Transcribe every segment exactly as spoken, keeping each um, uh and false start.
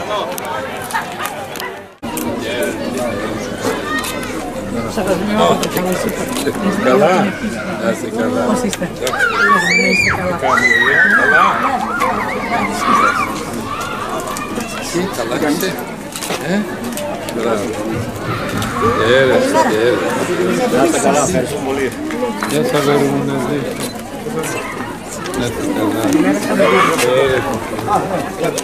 Καλά, να είστε καλά. Πώς είστε? Να είστε καλά. Καλά. Τι, καλά είστε. Ε, μπράβο. Χαίρεστε, χαίρεστε. Να είστε καλά, ευχαριστώ πολύ. Γεια σας, αγόρι μου, να δείτε. Να είστε καλά. Χαίρετε.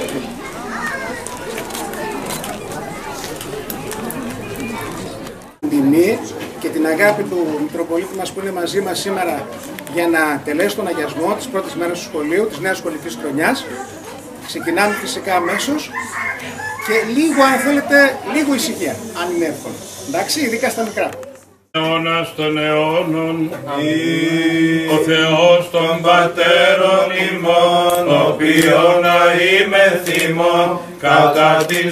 Τιμή και την αγάπη του Μητροπολίτη μας που είναι μαζί μας σήμερα για να τελέσει τον αγιασμό της πρώτης μέρας του σχολείου, της νέας σχολικής χρονιάς. Ξεκινάμε φυσικά αμέσως και λίγο, αν θέλετε, λίγο ησυχία, αν είναι εύκολο. Εντάξει, ειδικά στα μικρά. Αιώνας των αιώνων, ο Θεός των πατέρων ημών, ο οποίον να είμαι θυμών, κατά την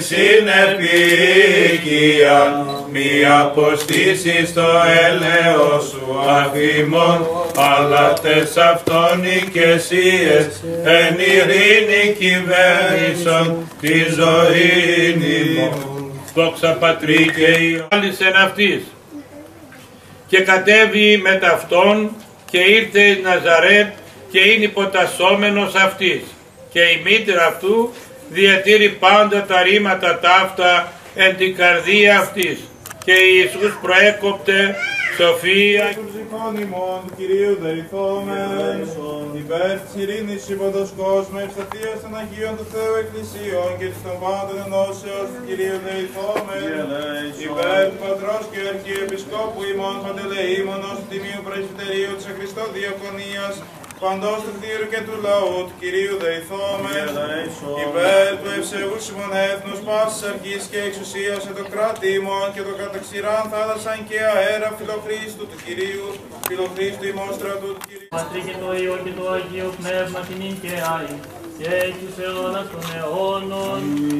συνεπικία, μη αποστήσεις το έλεος σου αφήμων, αλλά τες αυτόν οικεσίες, εν ειρήνη κυβέρνησον, τη ζωή ημών. Δόξα Πατρί και Υιό, άλυσεν αυτής. Και κατέβη με ταυτόν και ήρθε εις Ναζαρέτ και είναι υποτασσόμενος αυτής. Και η μήτρα αυτού διατήρει πάντα τα ρήματα ταύτα εν την καρδία αυτής. Και Ιησούς προέκοπτε σοφία. Προσευχών ημών, Κυρίου δεηθόμεν, υπέρ της ειρήνης υποδός κόσμου, ευσταθίας των Αγίων του Θεού Εκκλησίων και της των πάντων ενώσεως του Κυρίου δεηθόμεν, υπέρ του Πατρός και Αρχιεπισκόπου ημών Παντελεήμονος, του Τιμίου Πρεσβυτερίου της Χριστό Διακονίας, παντός του θύρου και του λαού του Κυρίου δεηθόμεν, υπέρ του ευσεβούς ημών έθνους πάσης αρχής και εξουσίας εν το κράτη ημών και το καταξηράν θάλασσαν και αέρα φιλοχρίστου του Κυρίου, φιλοχρίστου ημών στρατού του Κυρίου. Πατρί και το Υιό και το Αγίο Πνεύμα την ίν και άη και τους αιώνας των αιώνων.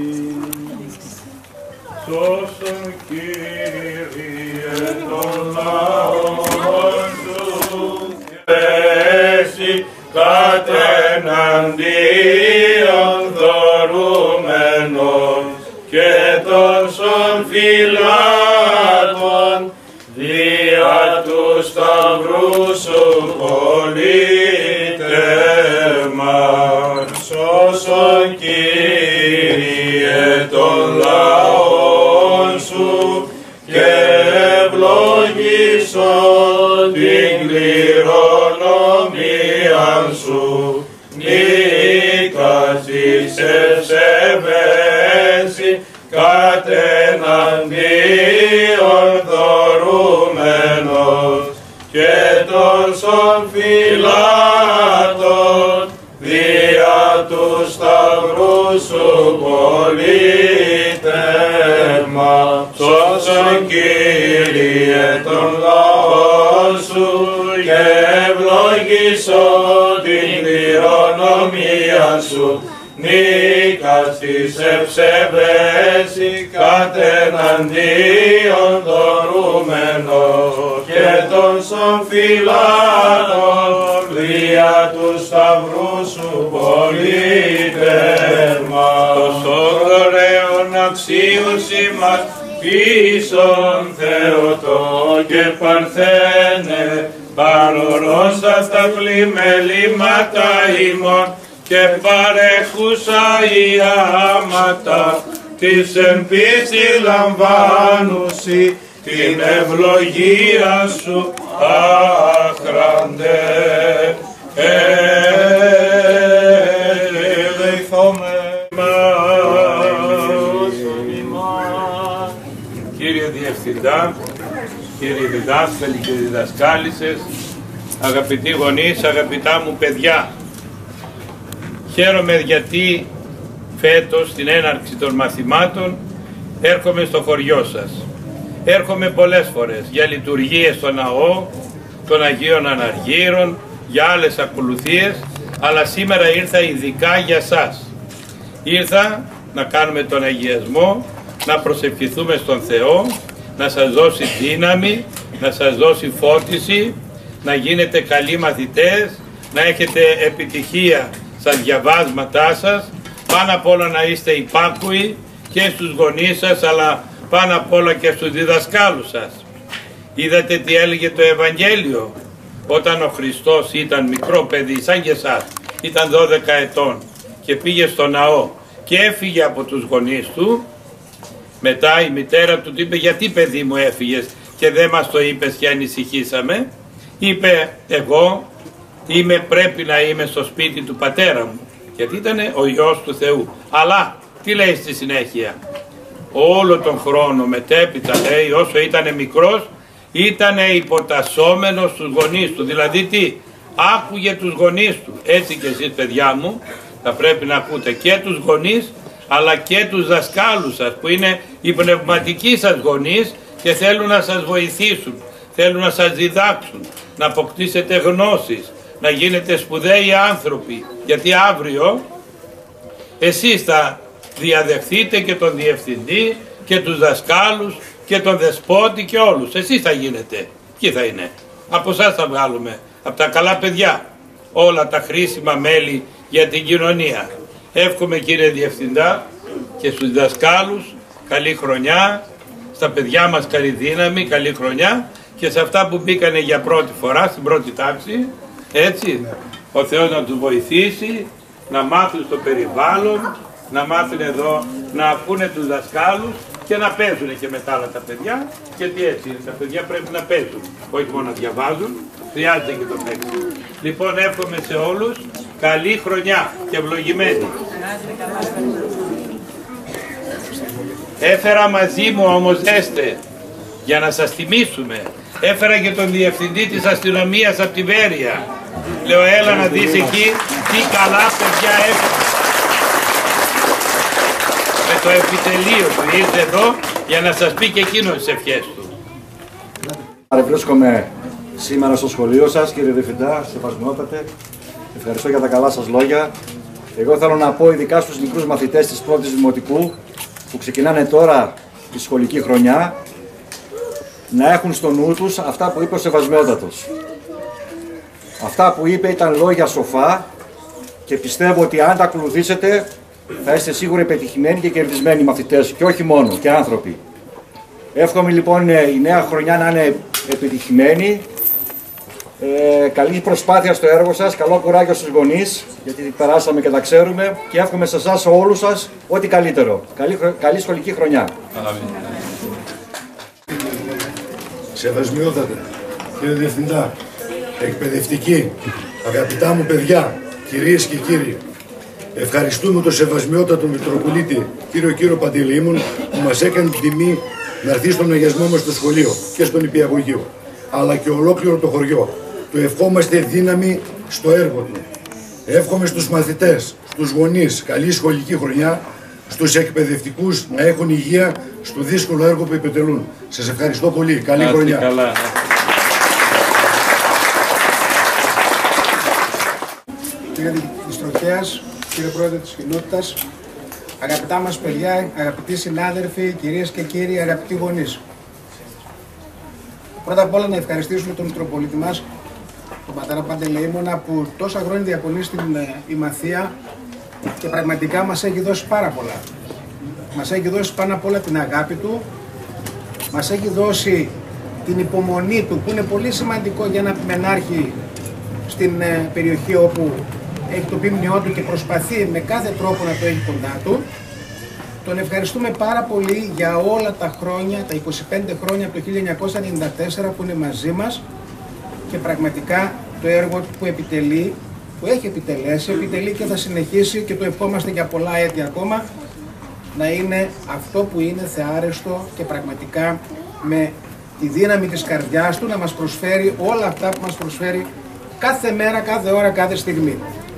Σώσον Κύριε των λαών σου, εσύ κατεναντίον δωρούμενων και των σων φυλάτων δια του σταυρού σου πολίτευμα. Σώσον Κύριε των λαών σου και ευλογήσον την κληρονομίαν σου, νίκας της ευσεβέση κατεναντίον δωρούμενος και των σων φυλάτων δια του σταυρού σου πολίτευμα. Σώσον Κύριε των λαών σου και ευλογήσον την κληρονομία σου, νίκας της ευσεβέση κατεναντίον δωρούμενος και των σων φυλάτων δια του σταυρού σου πολίτευμα. Τόσο ωραίον αξίους ημάς πίσων Θεοτό και Παρθένε, παρορώσας τα πλημελήματα ημών και παρέχουσα η άματα της εν πίστη λαμβάνουσι την ευλογία σου άχραντε. Κύριε Διευθυντά, κύριοι διδάσκαλοι και διδασκάλισσες, αγαπητοί γονείς, αγαπητά μου παιδιά, χαίρομαι γιατί φέτος στην έναρξη των μαθημάτων έρχομαι στο χωριό σας. Έρχομαι πολλές φορές για λειτουργίες στο ναό, των Αγίων Αναργύρων, για άλλες ακολουθίες, αλλά σήμερα ήρθα ειδικά για σας. Ήρθα να κάνουμε τον αγιασμό, να προσευχηθούμε στον Θεό, να σας δώσει δύναμη, να σας δώσει φώτιση, να γίνετε καλοί μαθητές, να έχετε επιτυχία στα διαβάσματά σας Πάνω απ' όλα να είστε υπάκουοι και στους γονείς σας, αλλά πάνω απ' όλα και στους διδασκάλους σας. Είδατε τι έλεγε το Ευαγγέλιο όταν ο Χριστός ήταν μικρό παιδί σαν και εσάς, ήταν δώδεκα ετών και πήγε στο ναό και έφυγε από τους γονείς του. Μετά η μητέρα του είπε, γιατί παιδί μου έφυγες και δεν μας το είπες και ανησυχήσαμε? Είπε, εγώ είμαι, πρέπει να είμαι στο σπίτι του πατέρα μου, γιατί ήταν ο Υιός του Θεού. Αλλά τι λέει στη συνέχεια? Όλο τον χρόνο μετέπειτα, λέει, όσο ήταν μικρός, ήταν υποτασσόμενος στους γονείς του. Δηλαδή τι? Άκουγε τους γονείς του. Έτσι και εσείς, παιδιά μου, θα πρέπει να ακούτε και τους γονείς, αλλά και τους δασκάλους σας, που είναι οι πνευματικοί σας γονείς και θέλουν να σας βοηθήσουν, θέλουν να σας διδάξουν, να αποκτήσετε γνώσεις, να γίνετε σπουδαίοι άνθρωποι, γιατί αύριο εσείς θα διαδεχθείτε και τον διευθυντή και τους δασκάλους και τον δεσπότη και όλους. Εσείς θα γίνετε. Ποιοι θα είναι? Από εσάς θα βγάλουμε, από τα καλά παιδιά, όλα τα χρήσιμα μέλη για την κοινωνία. Εύχομαι, κύριε Διευθυντά, και στους δασκάλους καλή χρονιά, στα παιδιά μας καλή δύναμη, καλή χρονιά, και σε αυτά που μπήκανε για πρώτη φορά στην πρώτη τάξη, έτσι, ο Θεός να τους βοηθήσει, να μάθουν στο περιβάλλον, να μάθουν εδώ, να ακούνε τους δασκάλους και να παίζουν και με τα άλλα τα παιδιά, γιατί έτσι είναι, τα παιδιά πρέπει να παίζουν, όχι μόνο να διαβάζουν, χρειάζεται και το παίξιμο. Λοιπόν, εύχομαι σε όλους καλή χρονιά και ευλογημένη. Έφερα μαζί μου όμως, δέστε, για να σας θυμίσουμε, έφερα και τον διευθυντή της αστυνομίας από τη Βέρεια. Λέω, έλα να δεις εκεί τι καλά παιδιά έφερα. Με το επιτελείο του ήρθε εδώ για να σας πει και εκείνος τις ευχές του. Βρίσκομαι σήμερα στο σχολείο σας, κύριε Διευθυντά, σεβασμιότατε. Ευχαριστώ για τα καλά σας λόγια. Εγώ θέλω να πω ειδικά στους μικρούς μαθητές της πρώτης δημοτικού που ξεκινάνε τώρα τη σχολική χρονιά, να έχουν στο νου τους αυτά που είπε ο Σεβασμιότατος. Αυτά που είπε ήταν λόγια σοφά και πιστεύω ότι αν τα ακολουθήσετε θα είστε σίγουρα πετυχημένοι και κερδισμένοι μαθητές και όχι μόνο, και άνθρωποι. Εύχομαι λοιπόν η νέα χρονιά να είναι επιτυχημένη. Ε, καλή προσπάθεια στο έργο σας, καλό κουράγιο στους γονείς, γιατί περάσαμε και τα ξέρουμε, και εύχομαι σε εσάς όλους σας ό,τι καλύτερο. Καλή, καλή σχολική χρονιά. Σεβασμιότατε, κύριε Διευθυντά, εκπαιδευτικοί, αγαπητά μου παιδιά, κυρίες και κύριοι, ευχαριστούμε τον Σεβασμιότατο Μητροπολίτη, κύριο κύριο Παντελεήμων, που μας έκανε την τιμή να έρθει στον αγιασμό μας στο σχολείο και στον Υπηαγωγείο, αλλά και ολόκληρο το χωριό. Του ευχόμαστε δύναμη στο έργο του. Εύχομαι στους μαθητές, στους γονείς, καλή σχολική χρονιά, στους εκπαιδευτικούς να έχουν υγεία στο δύσκολο έργο που επιτελούν. Σας ευχαριστώ πολύ. Καλή χρονιά. Καλά. Κύριε της Τροχέας, κύριε Πρόεδρε της Κοινότητας, αγαπητά μας παιδιά, αγαπητοί συνάδελφοι, κυρίες και κύριοι, αγαπητοί γονείς. Πρώτα απ' όλα να ευχαριστήσουμε τον Μητροπολίτη μας, τον πατέρα Παντελεήμωνα, που τόσα χρόνια διακονεί στην Ημαθία και πραγματικά μας έχει δώσει πάρα πολλά. Μας έχει δώσει πάνω απ' όλα την αγάπη του, μας έχει δώσει την υπομονή του, που είναι πολύ σημαντικό για ένα πιμενάρχη στην περιοχή όπου έχει το πίμνιό του και προσπαθεί με κάθε τρόπο να το έχει κοντά του. Τον ευχαριστούμε πάρα πολύ για όλα τα χρόνια, τα είκοσι πέντε χρόνια από το χίλια εννιακόσια ενενήντα τέσσερα που είναι μαζί μας, και πραγματικά το έργο που επιτελεί, που έχει επιτελέσει, επιτελεί και θα συνεχίσει, και το ευχόμαστε για πολλά έτη ακόμα, να είναι αυτό που είναι θεάρεστο και πραγματικά με τη δύναμη της καρδιάς του να μας προσφέρει όλα αυτά που μας προσφέρει κάθε μέρα, κάθε ώρα, κάθε στιγμή.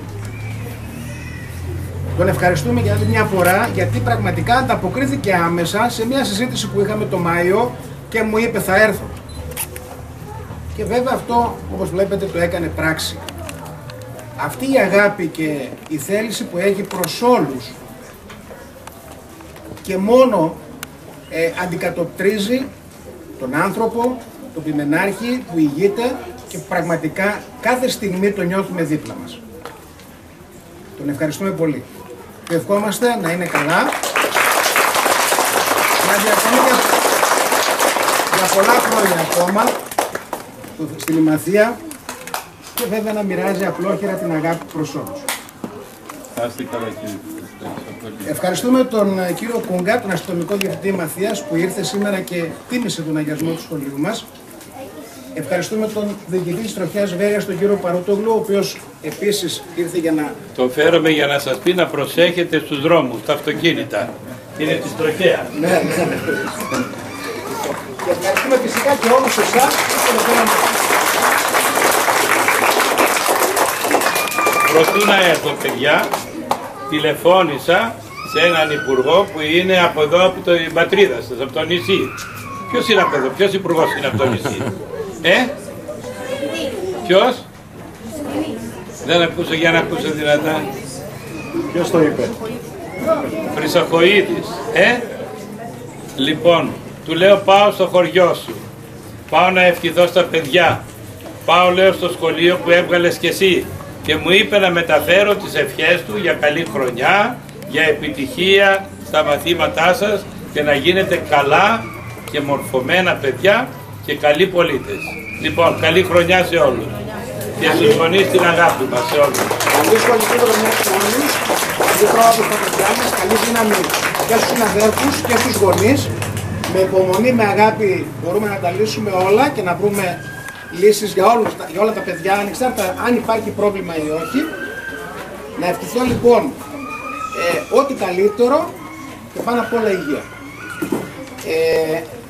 Τον ευχαριστούμε για άλλη μια φορά, γιατί πραγματικά ανταποκρίθηκε άμεσα σε μια συζήτηση που είχαμε το Μάιο και μου είπε θα έρθω. Και βέβαια αυτό, όπως βλέπετε, το έκανε πράξη. Αυτή η αγάπη και η θέληση που έχει προς όλους και μόνο ε, αντικατοπτρίζει τον άνθρωπο, τον πιμενάρχη που ηγείται, και πραγματικά κάθε στιγμή το νιώθουμε δίπλα μας. Τον ευχαριστούμε πολύ. του ευχόμαστε να είναι καλά, να διακονεί για, για πολλά χρόνια ακόμα στην Ημαθία και βέβαια να μοιράζει απλόχερα την αγάπη προς όλους. Ευχαριστούμε τον κύριο Κούγκα, τον αστυνομικό διευθυντή Μαθίας, που ήρθε σήμερα και τίμησε τον αγιασμό του σχολείου μας. Ευχαριστούμε τον διοικητή της Τροχιάς Βέρειας, τον κύριο Παρούτογλου, ο οποίος επίσης ήρθε για να... Το φέρομαι για να σας πει να προσέχετε στους δρόμους, τα αυτοκίνητα. Είναι της Τροχέας. Ναι, ναι. Και ευχαριστούμε φυσικά και όλους εσάς. Προτού να έρθω, παιδιά, τηλεφώνησα σε έναν υπουργό που είναι από εδώ, από την πατρίδα σας, από το νησί. Ποιος είναι από εδώ, ποιος υπουργός είναι από το νησί? Ε? Ποιος? Δεν ακούσω, για να ακούσω δυνατά. Ποιος το είπε? Χρυσοχοΐδης. Ε? Λοιπόν, του λέω πάω στο χωριό σου. Πάω να ευχηθώ στα παιδιά. Πάω, λέω, στο σχολείο που έβγαλες κι εσύ. Και μου είπε να μεταφέρω τις ευχές του για καλή χρονιά, για επιτυχία στα μαθήματά σας και να γίνετε καλά και μορφωμένα παιδιά και καλοί πολίτες. Λοιπόν, καλή χρονιά σε όλους. Και στους γονείς την αγάπη μας σε όλους. Καλή σχολική χρονιά σε όλους, καλή πρόοδο στα παιδιά μας, καλή δύναμη και στους συναδέλφους και στους γονείς. Με υπομονή, με αγάπη μπορούμε να τα λύσουμε όλα και να βρούμε λύσεις για, όλους, για όλα τα παιδιά, ανεξάρτητα αν υπάρχει πρόβλημα ή όχι. Να ευχηθώ λοιπόν ε, ό,τι καλύτερο και πάνω απ' όλα υγεία. Ε,